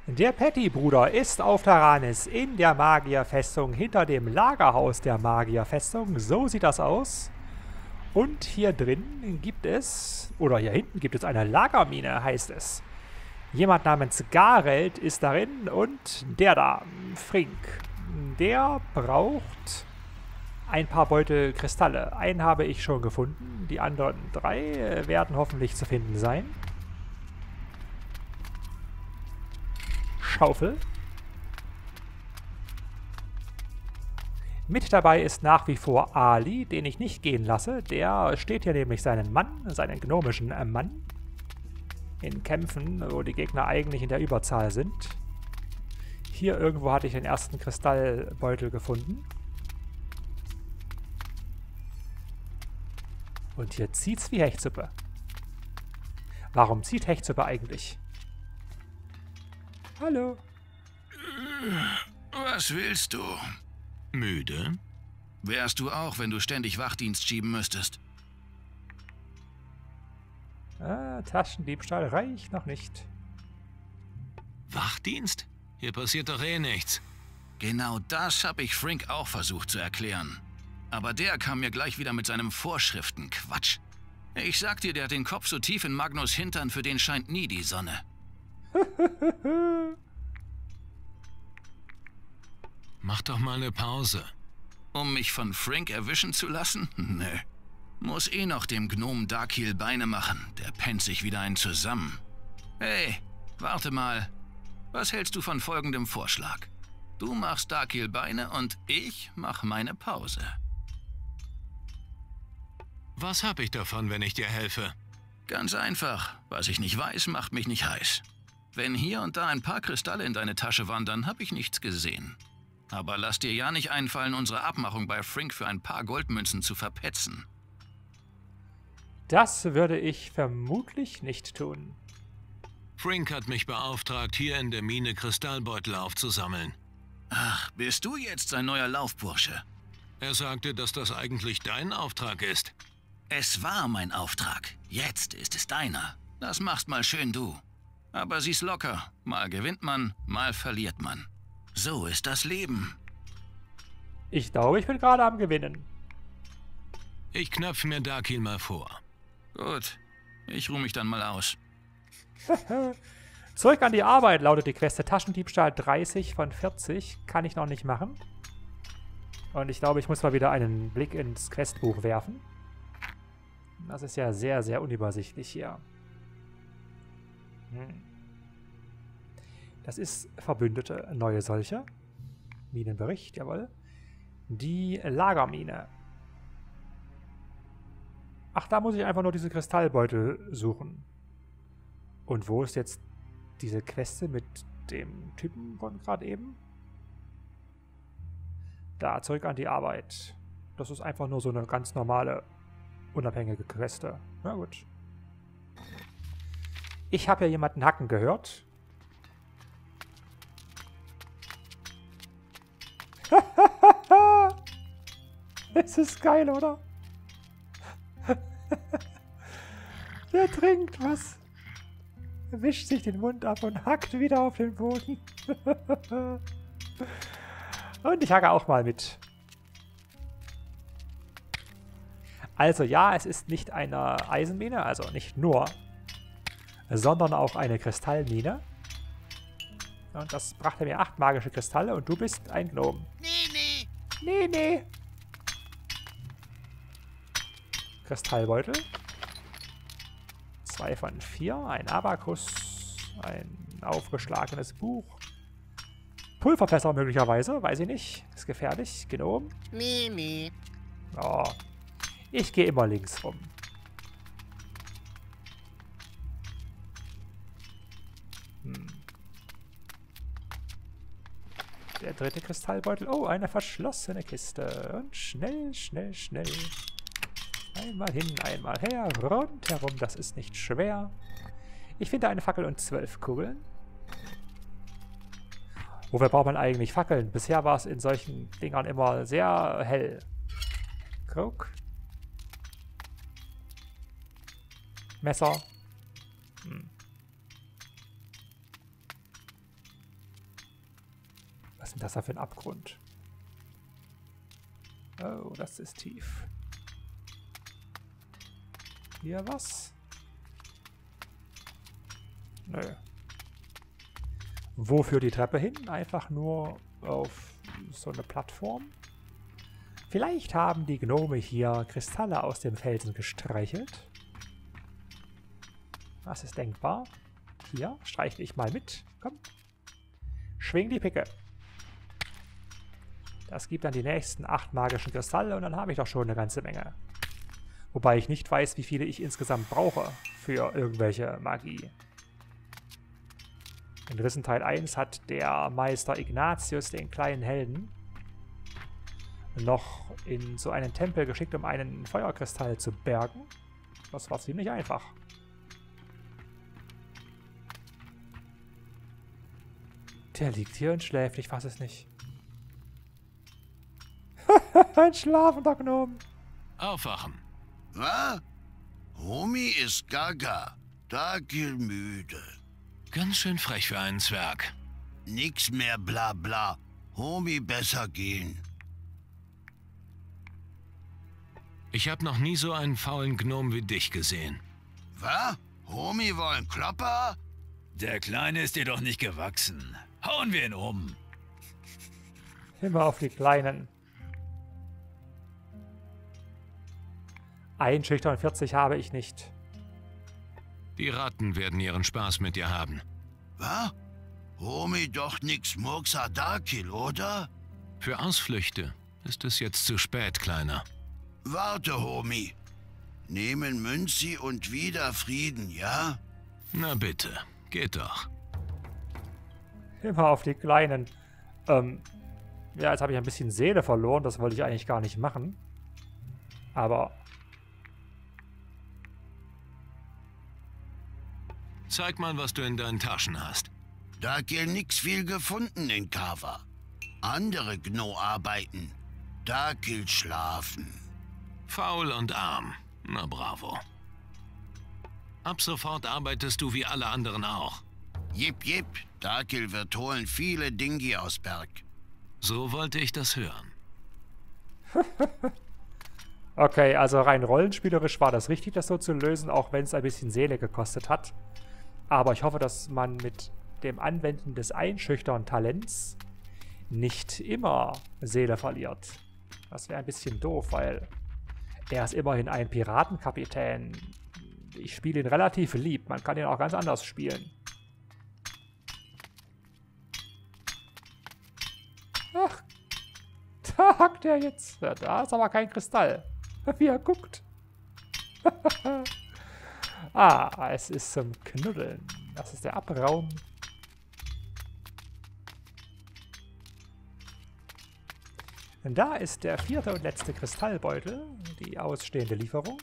Der Patty-Bruder ist auf Taranis in der Magierfestung hinter dem Lagerhaus der Magierfestung. So sieht das aus. Und hier drin gibt es, oder hier hinten gibt es eine Lagermine, heißt es. Jemand namens Gareld ist darin und der da, Frink, der braucht ein paar Beutel Kristalle. Einen habe ich schon gefunden, die anderen 3 werden hoffentlich zu finden sein. Schaufel. Mit dabei ist nach wie vor Ali, den ich nicht gehen lasse. Der steht hier nämlich seinen Mann, seinen gnomischen Mann, in Kämpfen, wo die Gegner eigentlich in der Überzahl sind. Hier irgendwo hatte ich den ersten Kristallbeutel gefunden. Und hier zieht's wie Hechtsuppe. Warum zieht Hechtsuppe eigentlich? Hallo. Was willst du? Müde? Wärst du auch, wenn du ständig Wachdienst schieben müsstest? Taschendiebstahl reicht noch nicht. Wachdienst? Hier passiert doch eh nichts. Genau das habe ich Frink auch versucht zu erklären. Aber der kam mir gleich wieder mit seinem Vorschriftenquatsch. Ich sag dir, der hat den Kopf so tief in Magnus Hintern, für den scheint nie die Sonne. Mach doch mal eine Pause. Um mich von Frink erwischen zu lassen? Nö. Muss eh noch dem Gnom Darkiel Beine machen. Der pennt sich wieder einen zusammen. Hey, warte mal. Was hältst du von folgendem Vorschlag? Du machst Darkiel Beine und ich mach meine Pause. Was hab ich davon, wenn ich dir helfe? Ganz einfach. Was ich nicht weiß, macht mich nicht heiß. Wenn hier und da ein paar Kristalle in deine Tasche wandern, hab ich nichts gesehen. Aber lass dir ja nicht einfallen, unsere Abmachung bei Frink für ein paar Goldmünzen zu verpetzen. Das würde ich vermutlich nicht tun. Frink hat mich beauftragt, hier in der Mine Kristallbeutel aufzusammeln. Ach, bist du jetzt sein neuer Laufbursche? Er sagte, dass das eigentlich dein Auftrag ist. Es war mein Auftrag. Jetzt ist es deiner. Das machst mal schön du. Aber sieh's locker. Mal gewinnt man, mal verliert man. So ist das Leben. Ich glaube, ich bin gerade am Gewinnen. Ich knöpfe mir Darkiel mal vor. Gut. Ich ruhe mich dann mal aus. Zurück an die Arbeit lautet die Queste. Taschendiebstahl 30 von 40. Kann ich noch nicht machen. Und ich glaube, ich muss mal wieder einen Blick ins Questbuch werfen. Das ist ja sehr, sehr unübersichtlich hier. Das ist Verbündete, neue solche. Minenbericht, jawohl. Die Lagermine. Ach, da muss ich einfach nur diese Kristallbeutel suchen. Und wo ist jetzt diese Queste mit dem Typen von gerade eben? Da, zurück an die Arbeit. Das ist einfach nur so eine ganz normale, unabhängige Queste. Na gut. Ich habe ja jemanden hacken gehört. Es ist geil, oder? Der trinkt was. Wischt sich den Mund ab und hackt wieder auf den Boden. Und ich hacke auch mal mit. Also ja, es ist nicht eine Eisenmine, also nicht nur, sondern auch eine Kristallmine. Und das brachte mir 8 magische Kristalle und du bist ein Gnom. Nee. Nee. Kristallbeutel. 2 von 4. Ein Abakus. Ein aufgeschlagenes Buch. Pulverfässer möglicherweise. Weiß ich nicht. Ist gefährlich. Gnom. Nee. Oh. Ich gehe immer links rum. Der dritte Kristallbeutel. Oh, eine verschlossene Kiste. Und schnell. Einmal hin, einmal her, rundherum, das ist nicht schwer. Ich finde eine Fackel und 12 Kugeln. Wofür braucht man eigentlich Fackeln? Bisher war es in solchen Dingern immer sehr hell. Guck. Messer. denn das da für ein Abgrund? Oh, das ist tief. Hier was? Nö. Wo führt die Treppe hin? Einfach nur auf so eine Plattform? Vielleicht haben die Gnome hier Kristalle aus dem Felsen gestreichelt. Das ist denkbar. Hier, streichle ich mal mit. Komm. Schwing die Picke. Das gibt dann die nächsten 8 magischen Kristalle und dann habe ich doch schon eine ganze Menge. Wobei ich nicht weiß, wie viele ich insgesamt brauche für irgendwelche Magie. In Rissenteil 1 hat der Meister Ignatius den kleinen Helden noch in so einen Tempel geschickt, um einen Feuerkristall zu bergen. Das war ziemlich einfach. Der liegt hier und schläft, ich fasse es nicht. Ein schlafender Gnom. Aufwachen. Was? Homie ist gaga. Dakil müde. Ganz schön frech für einen Zwerg. Nix mehr bla bla. Homie besser gehen. Ich habe noch nie so einen faulen Gnom wie dich gesehen. Was? Homie wollen Klopper? Der Kleine ist dir doch nicht gewachsen. Hauen wir ihn um. Immer auf die Kleinen. 1,40 habe ich nicht. Die Ratten werden ihren Spaß mit dir haben. Was? Homie doch nix Murksa Dakil, oder? Für Ausflüchte ist es jetzt zu spät, Kleiner. Warte, Homie. Nehmen Münzi und wieder Frieden, ja? Na bitte, geht doch. Immer auf die Kleinen. Ja, jetzt habe ich ein bisschen Seele verloren. Das wollte ich eigentlich gar nicht machen. Aber... Zeig mal, was du in deinen Taschen hast. Dakil nix viel gefunden in Kava. Andere Gno arbeiten. Dakil schlafen. Faul und arm. Na bravo. Ab sofort arbeitest du wie alle anderen auch. Jip, jip. Dakil wird holen viele Dingi aus Berg. So wollte ich das hören. Okay, also rein rollenspielerisch war das richtig, das so zu lösen, auch wenn es ein bisschen Seele gekostet hat. Aber ich hoffe, dass man mit dem Anwenden des Einschüchtern-Talents nicht immer Seele verliert. Das wäre ein bisschen doof, weil er ist immerhin ein Piratenkapitän. Ich spiele ihn relativ lieb, man kann ihn auch ganz anders spielen. Ach, da hackt er jetzt. Ja, da ist aber kein Kristall. Wie er guckt. Ah, es ist zum Knuddeln. Das ist der Abraum. Und da ist der 4. und letzte Kristallbeutel, die ausstehende Lieferung.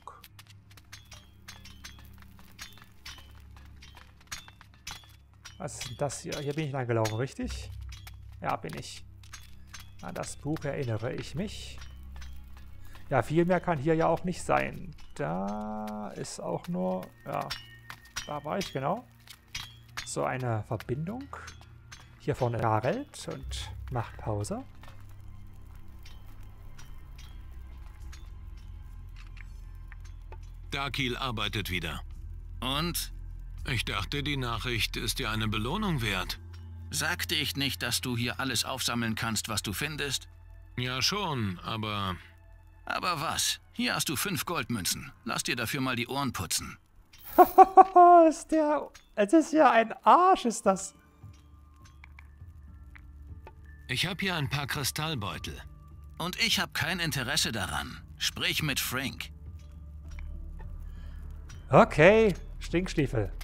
Was ist denn das hier? Hier bin ich lang gelaufen, richtig? Ja, bin ich. An das Buch erinnere ich mich. Ja, viel mehr kann hier ja auch nicht sein. Da ist auch nur... Ja, da war ich, genau. So eine Verbindung. Hier vorne Garelt und macht Pause. Dakil arbeitet wieder. Und? Ich dachte, die Nachricht ist dir eine Belohnung wert. Sagte ich nicht, dass du hier alles aufsammeln kannst, was du findest? Ja schon, aber... Aber was? Hier hast du 5 Goldmünzen. Lass dir dafür mal die Ohren putzen. Es ist ja ein Arsch, ist das. Ich habe hier ein paar Kristallbeutel. Und ich habe kein Interesse daran. Sprich mit Frank. Okay, Stinkstiefel.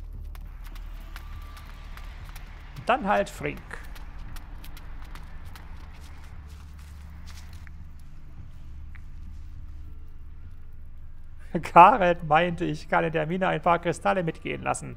Dann halt Frink. Gareth meinte, ich kann in der Mine ein paar Kristalle mitgehen lassen.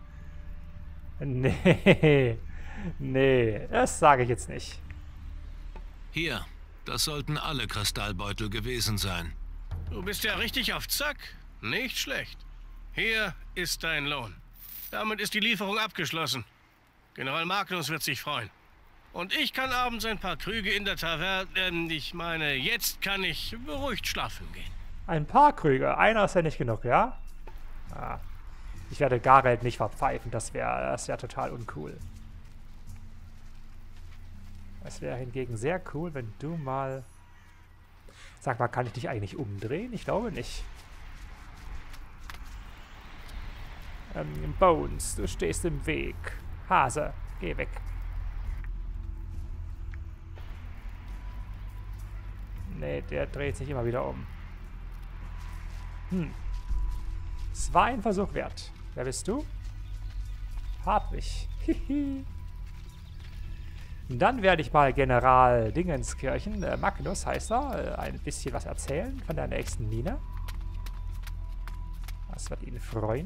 Nee, nee, das sage ich jetzt nicht. Hier, das sollten alle Kristallbeutel gewesen sein. Du bist ja richtig auf Zack. Nicht schlecht. Hier ist dein Lohn. Damit ist die Lieferung abgeschlossen. General Magnus wird sich freuen. Und ich kann abends ein paar Krüge in der Taverne, ich meine, jetzt kann ich beruhigt schlafen gehen. Ein paar Krüge. Einer ist ja nicht genug, ja? Ah. Ich werde Gareth nicht verpfeifen. Das wär total uncool. Es wäre hingegen sehr cool, wenn du mal... Sag mal, kann ich dich eigentlich umdrehen? Ich glaube nicht. Bones, du stehst im Weg. Hase, geh weg. Nee, der dreht sich immer wieder um. Es war ein Versuch wert. Wer bist du? Hab ich. Hihi. Dann werde ich mal General Dingenskirchen, Magnus heißt er, ein bisschen was erzählen von der nächsten Mine. Das wird ihn freuen.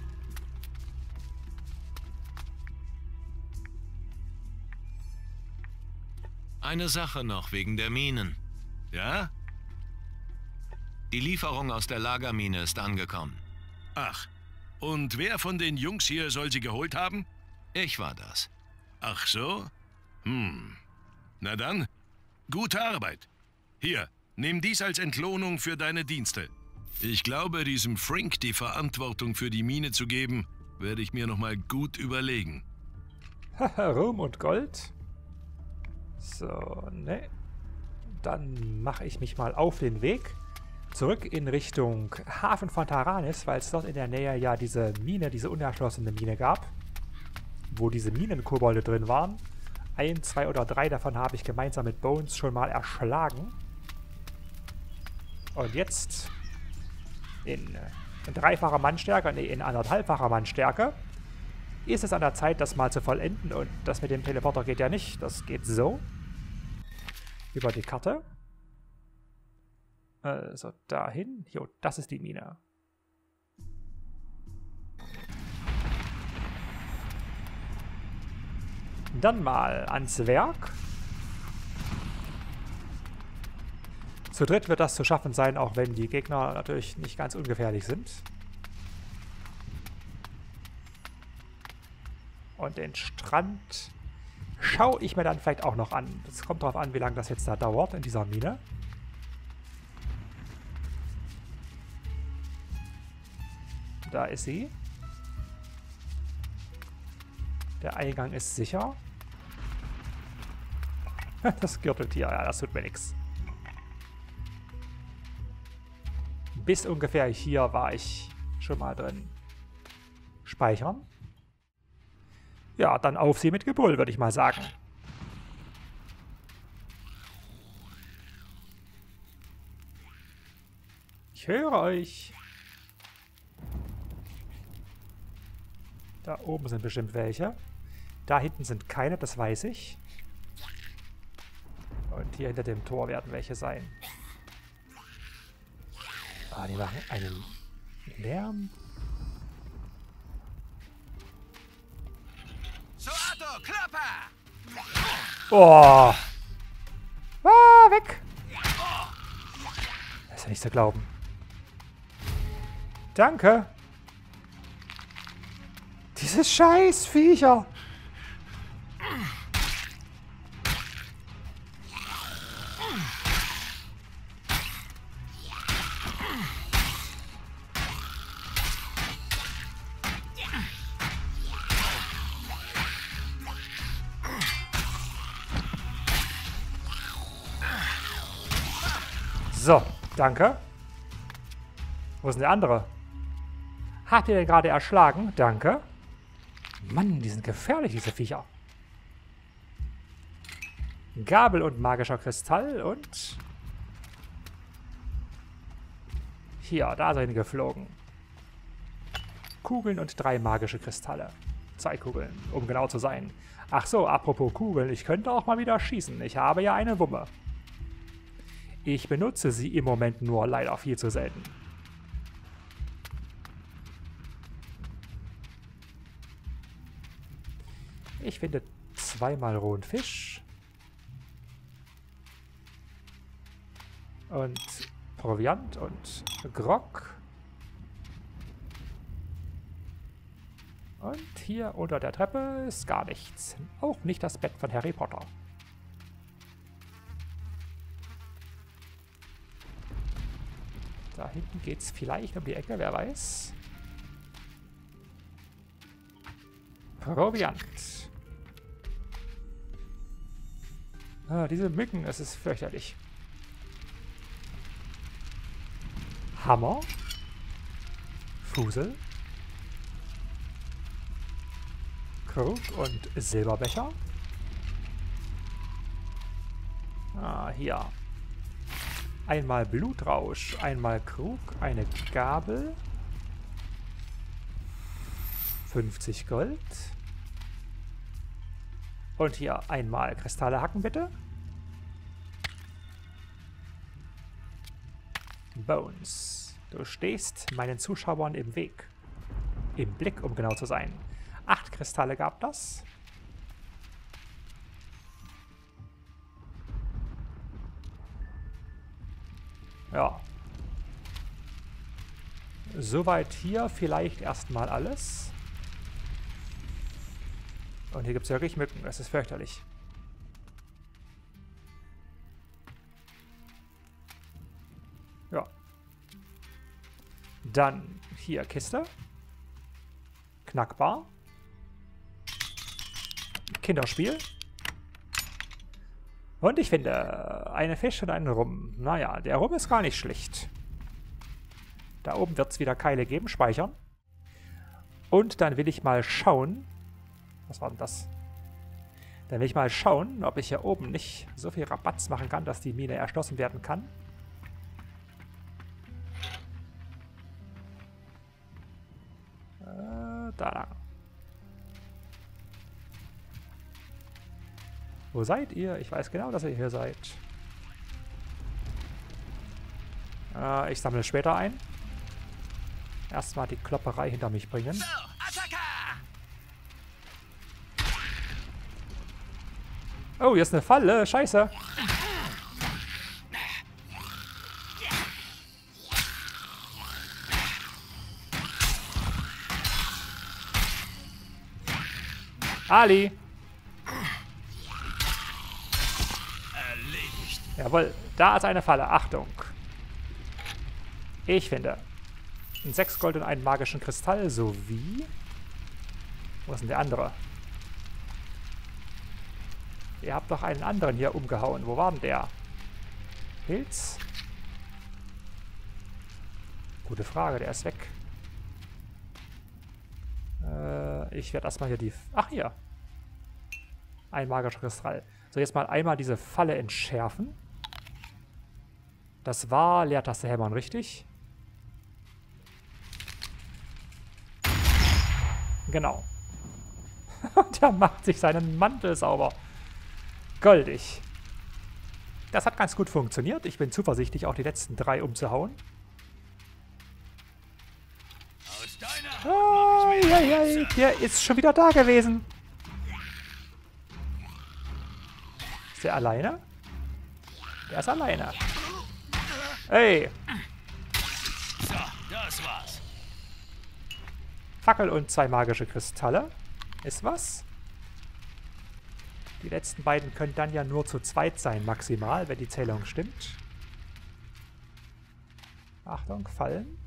Eine Sache noch wegen der Minen. Ja? Die Lieferung aus der Lagermine ist angekommen. Ach, und wer von den Jungs hier soll sie geholt haben? Ich war das. Ach so? Na dann, gute Arbeit. Hier, nimm dies als Entlohnung für deine Dienste. Ich glaube, diesem Frink die Verantwortung für die Mine zu geben, werde ich mir nochmal gut überlegen. Ruhm und Gold. So, ne. Dann mache ich mich mal auf den Weg zurück in Richtung Hafen von Taranis, weil es dort in der Nähe ja diese Mine, diese unerschlossene Mine gab, wo diese Minenkobolde drin waren. 1, 2 oder 3 davon habe ich gemeinsam mit Bones schon mal erschlagen. Und jetzt in dreifacher Mannstärke, nee, in 1,5-facher Mannstärke ist es an der Zeit, das mal zu vollenden. Und das mit dem Teleporter geht ja nicht. Das geht so. Über die Karte. Also dahin. Jo, das ist die Mine. Dann mal ans Werk. Zu dritt wird das zu schaffen sein, auch wenn die Gegner natürlich nicht ganz ungefährlich sind. Und den Strand schaue ich mir dann vielleicht auch noch an. Das kommt darauf an, wie lange das jetzt da dauert in dieser Mine. Da ist sie. Der Eingang ist sicher. Das Gürteltier, ja, das tut mir nichts. Bis ungefähr hier war ich schon mal drin. Speichern. Ja, dann auf sie mit Gebrüll, würde ich mal sagen. Ich höre euch. Da oben sind bestimmt welche. Da hinten sind keine, das weiß ich. Und hier hinter dem Tor werden welche sein. Ah, die machen einen Lärm. Oh! Ah, weg! Das ist ja nicht zu glauben. Danke! Diese Scheißviecher! So, danke. Wo ist denn der andere? Habt ihr den gerade erschlagen? Danke. Mann, die sind gefährlich, diese Viecher. Gabel und magischer Kristall und... Hier, da sind geflogen. Kugeln und 3 magische Kristalle. 2 Kugeln, um genau zu sein. Ach so, apropos Kugeln, ich könnte auch mal wieder schießen. Ich habe ja eine Wumme. Ich benutze sie im Moment nur leider viel zu selten. Ich finde 2-mal rohen Fisch. Und Proviant und Grog. Und hier unter der Treppe ist gar nichts. Auch nicht das Bett von Harry Potter. Da hinten geht es vielleicht um die Ecke, wer weiß. Proviant. Ah, diese Mücken, es ist fürchterlich. Hammer. Fusel. Krug und Silberbecher. Ah, hier. Einmal Blutrausch, einmal Krug, eine Gabel. 50 Gold. Und hier einmal Kristalle hacken, bitte. Bones. Du stehst meinen Zuschauern im Weg. Im Blick, um genau zu sein. 8 Kristalle gab das. Ja. Soweit hier vielleicht erstmal alles. Und hier gibt es wirklich Mücken. Das ist fürchterlich. Ja. Dann hier Kiste. Knackbar. Kinderspiel. Und ich finde einen Fisch und einen Rum. Naja, der Rum ist gar nicht schlecht. Da oben wird es wieder Keile geben. Speichern. Und dann will ich mal schauen. Was war denn das? Dann will ich mal schauen, ob ich hier oben nicht so viel Rabatz machen kann, dass die Mine erschlossen werden kann. Da lang. Wo seid ihr? Ich weiß genau, dass ihr hier seid. Ich sammle später ein. Erstmal die Klopperei hinter mich bringen. So, Attacke! Oh, hier ist eine Falle. Scheiße. Ali. Erledigt. Jawohl, da ist eine Falle. Achtung. Ich finde 6 Gold und einen magischen Kristall sowie... Wo ist denn der andere? Ihr habt doch einen anderen hier umgehauen. Wo war denn der? Pilz? Gute Frage, der ist weg. Ich werde erstmal hier die... Ach, hier. Ein magischer Kristall. So, jetzt mal einmal diese Falle entschärfen. Das war Leertaste hämmern, richtig? Genau. Der macht sich seinen Mantel sauber. Goldig. Das hat ganz gut funktioniert. Ich bin zuversichtlich, auch die letzten 3 umzuhauen. Aus deiner Haut mach ich mir Witze. Der ist schon wieder da gewesen. Ist der alleine? Der ist alleine. Ey. So, das war's. Fackel und 2 magische Kristalle. Ist was? Die letzten beiden können dann ja nur zu zweit sein, maximal, wenn die Zählung stimmt. Achtung, Fallen.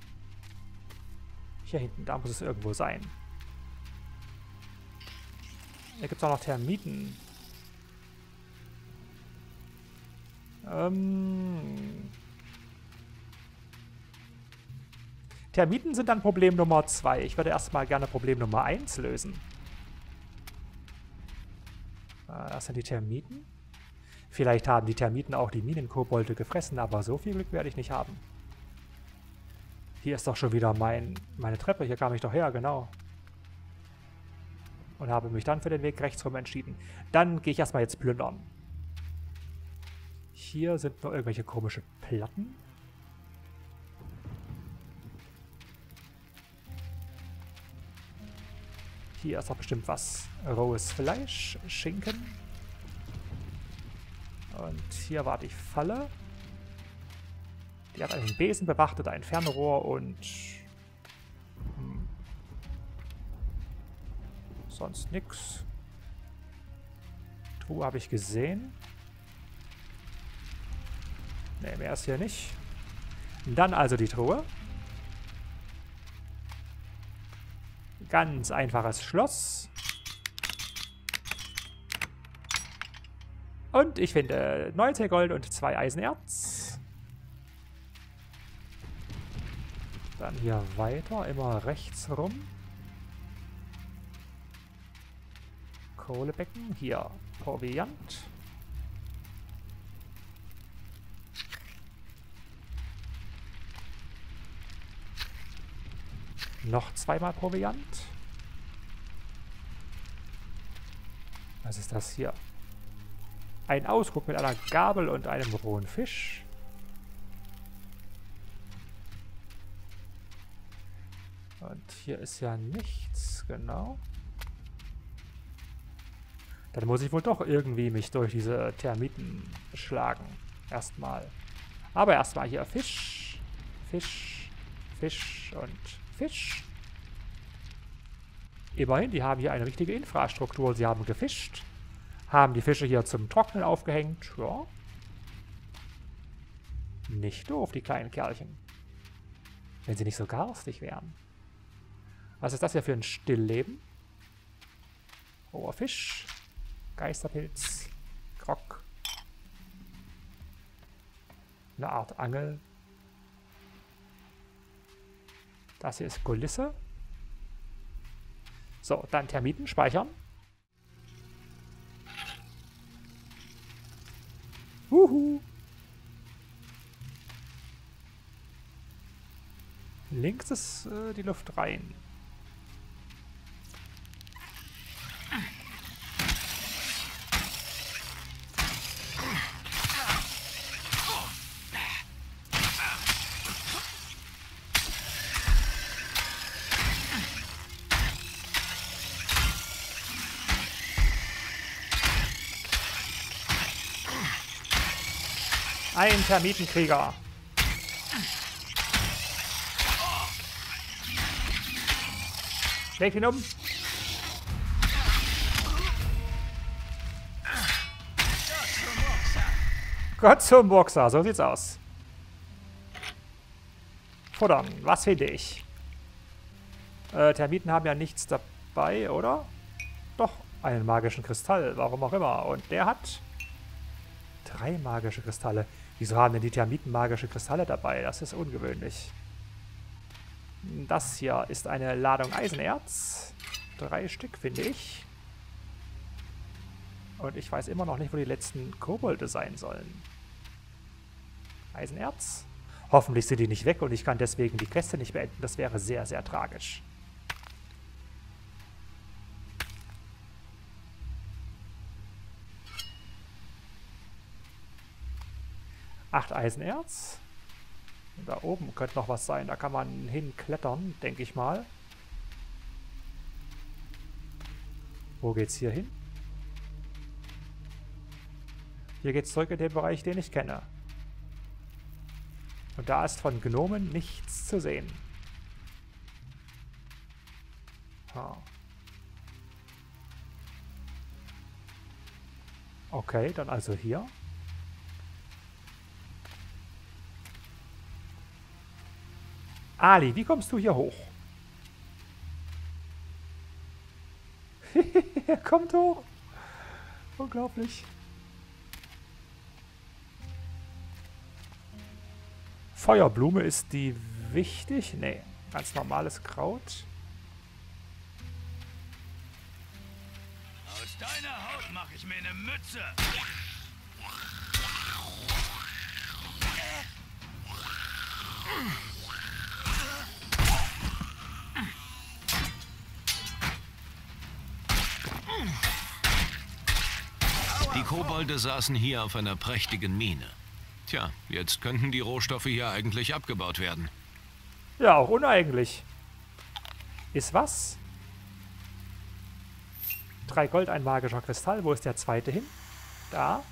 Hier hinten, da muss es irgendwo sein. Hier gibt es auch noch Termiten. Termiten sind dann Problem Nummer 2. Ich würde erstmal gerne Problem Nummer 1 lösen. Das sind die Termiten. Vielleicht haben die Termiten auch die Minenkobolde gefressen, aber so viel Glück werde ich nicht haben. Hier ist doch schon wieder meine Treppe. Hier kam ich doch her, genau. Und habe mich dann für den Weg rechtsrum entschieden. Dann gehe ich erstmal jetzt plündern. Hier sind nur irgendwelche komische Platten. Hier ist doch bestimmt was. Rohes Fleisch, Schinken. Und hier war die Falle. Die hat einen Besen bewacht und ein Fernrohr und... Sonst nix. Truhe habe ich gesehen. Ne, mehr ist hier nicht. Dann also die Truhe. Ganz einfaches Schloss. Und ich finde 19 Gold und 2 Eisenerz. Dann hier weiter, immer rechts rum. Kohlebecken, hier Proviant. Noch zweimal Proviant. Was ist das hier? Ein Ausguck mit einer Gabel und einem rohen Fisch. Und hier ist ja nichts, genau. Dann muss ich wohl doch irgendwie mich durch diese Termiten schlagen. Erstmal. Aber erstmal hier Fisch, Fisch, Fisch und Fisch. Immerhin, die haben hier eine richtige Infrastruktur. Sie haben gefischt. Haben die Fische hier zum Trocknen aufgehängt. Ja. Nicht doof, die kleinen Kerlchen. Wenn sie nicht so garstig wären. Was ist das hier für ein Stillleben? Roher Fisch. Geisterpilz. Grog. Eine Art Angel. Das hier ist Kulisse. So, dann Termiten speichern. Wuhu. Links ist die Luft rein. Ein Termitenkrieger. Leg ihn um. Gott zum Boxer, so sieht's aus. Futtern, was finde ich? Termiten haben ja nichts dabei, oder? Doch, einen magischen Kristall, warum auch immer. Und der hat 3 magische Kristalle. Wieso haben denn die Termiten magische Kristalle dabei? Das ist ungewöhnlich. Das hier ist eine Ladung Eisenerz. 3 Stück, finde ich. Und ich weiß immer noch nicht, wo die letzten Kobolde sein sollen. Eisenerz. Hoffentlich sind die nicht weg und ich kann deswegen die Queste nicht beenden. Das wäre sehr, sehr tragisch. Acht Eisenerz. Und da oben könnte noch was sein. Da kann man hinklettern, denke ich mal. Wo geht's hier hin? Hier geht's zurück in den Bereich, den ich kenne. Und da ist von Gnomen nichts zu sehen. Okay, dann also hier. Ali, wie kommst du hier hoch? Er kommt hoch. Unglaublich. Feuerblume, ist die wichtig? Nee, ganz normales Kraut. Aus deiner Haut mache ich mir eine Mütze. Die Kobolde saßen hier auf einer prächtigen Mine. Tja, jetzt könnten die Rohstoffe hier eigentlich abgebaut werden. Ja, auch uneigentlich. Ist was? 3 Gold, ein magischer Kristall. Wo ist der zweite hin? Da.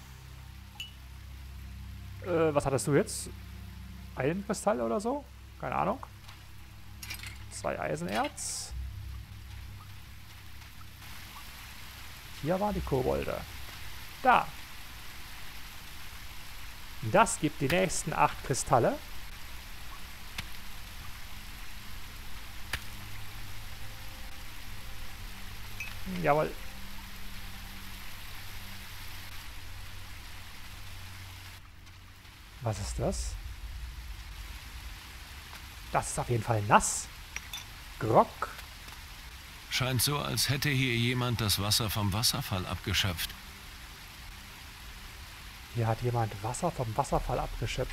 Was hattest du jetzt? Einen Kristall oder so? Keine Ahnung. 2 Eisenerz. Hier waren die Kobolde. Da. Das gibt die nächsten 8 Kristalle. Jawohl. Was ist das? Das ist auf jeden Fall nass. Grog. Scheint so, als hätte hier jemand das Wasser vom Wasserfall abgeschöpft. Hier hat jemand Wasser vom Wasserfall abgeschöpft.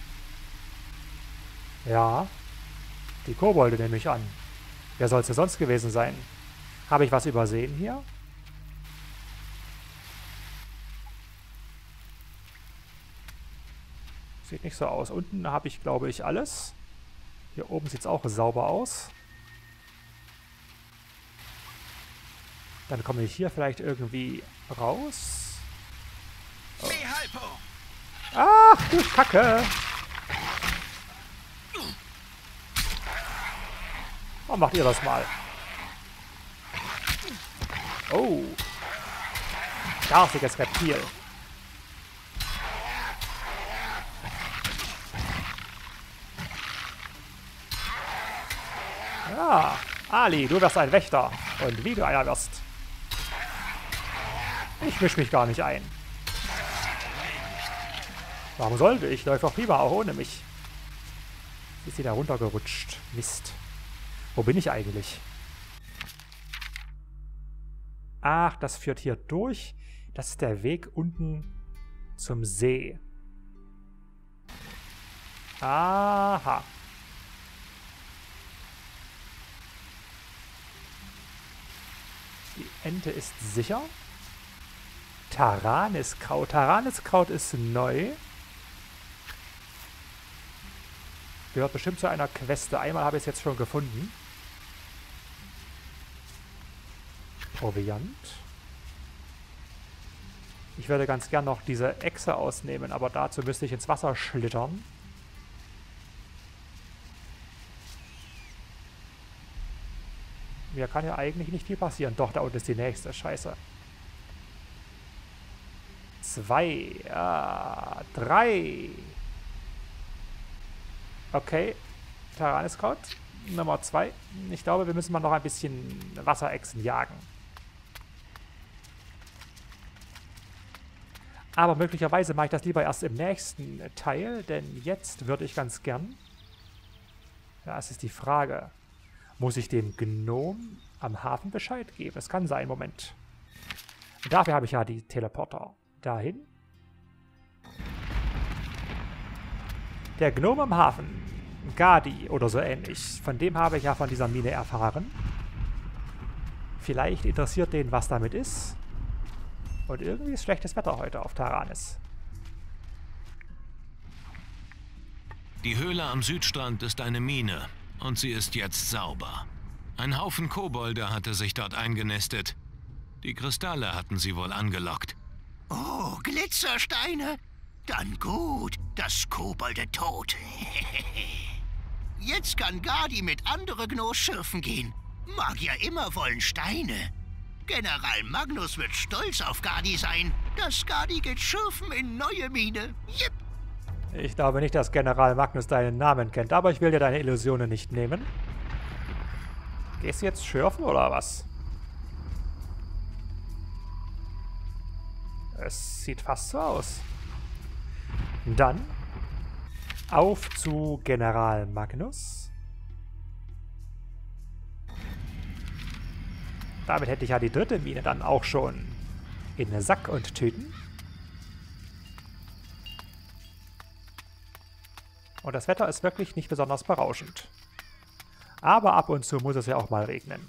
Ja. Die Kobolde nehme ich an. Wer soll es denn sonst gewesen sein? Habe ich was übersehen hier? Sieht nicht so aus. Unten habe ich, glaube ich, alles. Hier oben sieht es auch sauber aus. Dann komme ich hier vielleicht irgendwie raus. Oh. Ach, du Kacke! Warum macht ihr das mal? Oh. Garstiges Reptil. Ja, Ali, du wirst ein Wächter. Und wie du einer wirst. Ich misch mich gar nicht ein. Warum sollte ich? Läuft doch prima auch ohne mich. Ist sie da runtergerutscht? Mist. Wo bin ich eigentlich? Ach, das führt hier durch. Das ist der Weg unten zum See. Aha. Die Ente ist sicher. Taraniskraut. Taraniskraut ist neu. Gehört bestimmt zu einer Queste. Einmal habe ich es jetzt schon gefunden. Proviant. Ich würde ganz gern noch diese Echse ausnehmen, aber dazu müsste ich ins Wasser schlittern. Mir kann ja eigentlich nicht viel passieren. Doch, da unten ist die nächste. Scheiße. 2, 3. Okay. Taraniskraut. Nummer 2. Ich glaube, wir müssen mal noch ein bisschen Wasserechsen jagen. Aber möglicherweise mache ich das lieber erst im nächsten Teil, denn jetzt würde ich ganz gern... Ja, es ist die Frage. Muss ich dem Gnom am Hafen Bescheid geben? Das kann sein, Moment. Dafür habe ich ja die Teleporter. Dahin. Der Gnom am Hafen. Gadi oder so ähnlich. Von dem habe ich ja von dieser Mine erfahren. Vielleicht interessiert den, was damit ist. Und irgendwie ist schlechtes Wetter heute auf Taranis. Die Höhle am Südstrand ist eine Mine und sie ist jetzt sauber. Ein Haufen Kobolde hatte sich dort eingenistet. Die Kristalle hatten sie wohl angelockt. Oh, Glitzersteine. Dann gut, das Kobolde tot. Jetzt kann Gadi mit anderen Gnos schürfen gehen. Magier immer wollen Steine. General Magnus wird stolz auf Gadi sein. Das Gadi geht schürfen in neue Mine. Jipp. Ich glaube nicht, dass General Magnus deinen Namen kennt, aber ich will dir deine Illusionen nicht nehmen. Gehst du jetzt schürfen oder was? Es sieht fast so aus. Dann auf zu General Magnus. Damit hätte ich ja die dritte Mine dann auch schon in Sack und Tüten. Und das Wetter ist wirklich nicht besonders berauschend. Aber ab und zu muss es ja auch mal regnen.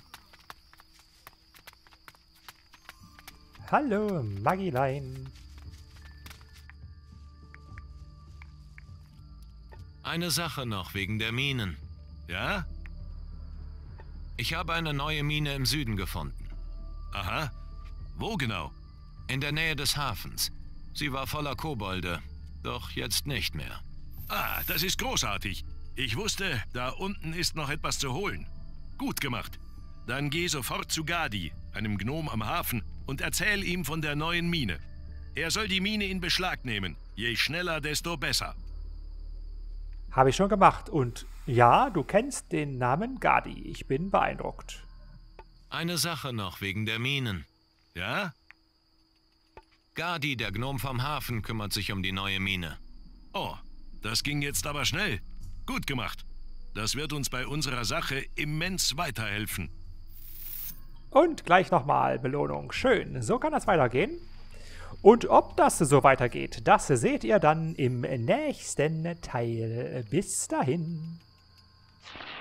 Hallo, Magilein. Eine Sache noch wegen der Minen. Ja? Ich habe eine neue Mine im Süden gefunden. Aha. Wo genau? In der Nähe des Hafens. Sie war voller Kobolde, doch jetzt nicht mehr. Ah, das ist großartig. Ich wusste, da unten ist noch etwas zu holen. Gut gemacht. Dann geh sofort zu Gadi, einem Gnom am Hafen, und erzähl ihm von der neuen Mine. Er soll die Mine in Beschlag nehmen. Je schneller, desto besser. Habe ich schon gemacht. Und ja, du kennst den Namen Gadi. Ich bin beeindruckt. Eine Sache noch wegen der Minen. Ja? Gadi, der Gnom vom Hafen, kümmert sich um die neue Mine. Oh, das ging jetzt aber schnell. Gut gemacht. Das wird uns bei unserer Sache immens weiterhelfen. Und gleich nochmal Belohnung. Schön, so kann das weitergehen. Und ob das so weitergeht, das seht ihr dann im nächsten Teil. Bis dahin.